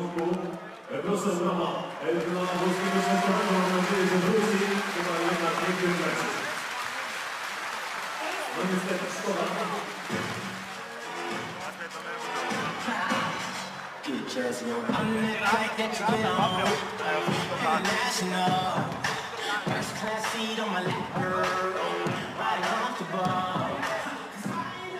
początku. Proszę brawa dla polskiego światowego, mam nadzieję, że wróci. Chyba jednak nie wygrać. No niestety, szkoda. I'm the type that you get on. International. First class seat on my lap, girl. Body comfortable.